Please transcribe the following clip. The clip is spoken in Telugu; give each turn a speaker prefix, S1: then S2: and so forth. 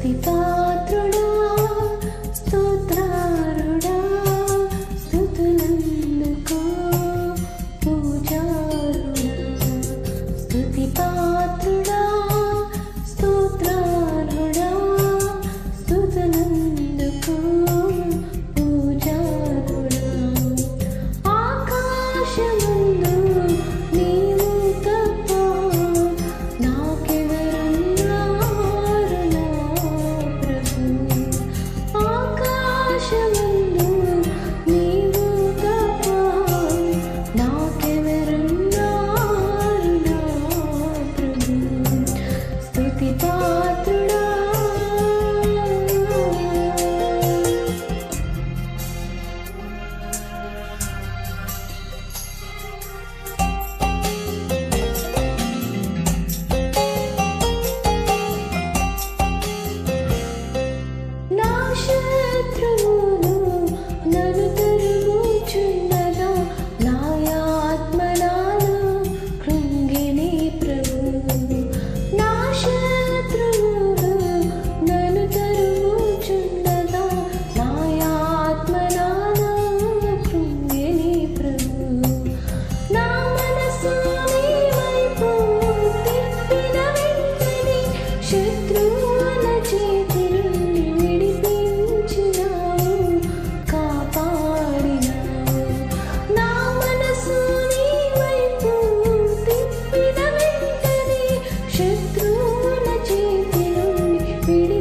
S1: స్తుతి పాత్రుడా స్తోత్రారుడా స్తుతులందుకో పూజారుడా స్తుతి పాత్రుడా స్తోత్రారుడా స్తుతులందుకో పూజారుడా ఆకాశమందు నీవు తప్ప నాకెవరున్నారు నా ప్రభు ఆకాశమందు నీవు తప్ప నాకెవరున్నారు నా ప్రభు స్తుతి పాత్రుడా నా శత్రువులు నన్ను తరుముచుండగా నా ఆత్మ నాలో కృంగిని ప్రభు నా శత్రువులు నన్ను తరుముచుండగా నా ఆత్మ నాలో కృంగిని ప్రభు నా మనసు నీ వైపు తిప్పిన వెంటనే శత్రువుల చేతి నుండి విడిపించినావు కాపాడినావు నా మనసు నీ వైపు తిప్పిన వెంటనే శత్రువుల చేతి నుండి